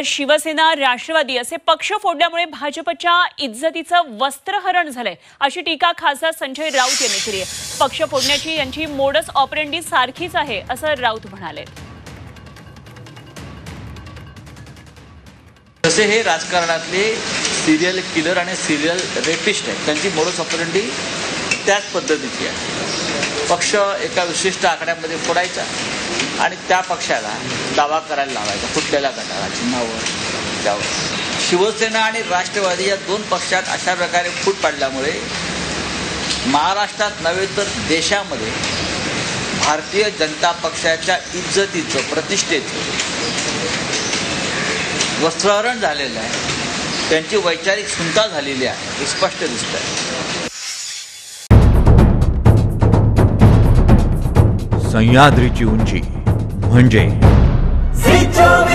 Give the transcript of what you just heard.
शिवसेना राष्ट्रवादी असे पक्ष फोडल्यामुळे भाजपच्या इज्जतीचं वस्त्रहरण झालंय अशी टीका खासदार संजय राऊत यांनी केली आहे। पक्ष फोडण्याची यांची मोडस ऑपरेंडी सारखीच आहे असं राऊत म्हणाले। जसे हे राजकारणातले सिरियल किलर आणि सिरियल रेपिस्ट आहेत, त्यांची मोडस ऑपरेंडी त्याच पद्धतीची आहे। पक्ष एका विशिष्ट आकड्यामध्ये फोडायचा आणि त्या पक्षाला दावा करायला लावायचा कुठल्याला गटाला चिन्हावर त्यावर। शिवसेना आणि राष्ट्रवादी या दोन पक्षात अशा प्रकारे फूट पाडल्यामुळे महाराष्ट्रात नव्हे तर देशामध्ये भारतीय जनता पक्षाच्या इज्जतीचं प्रतिष्ठेचं वस्त्रहरण झालेलं आहे, त्यांची वैचारिक सुनता झालेली आहे, हे स्पष्ट दिसतंय। सह्याद्रीची उंची म्हणजे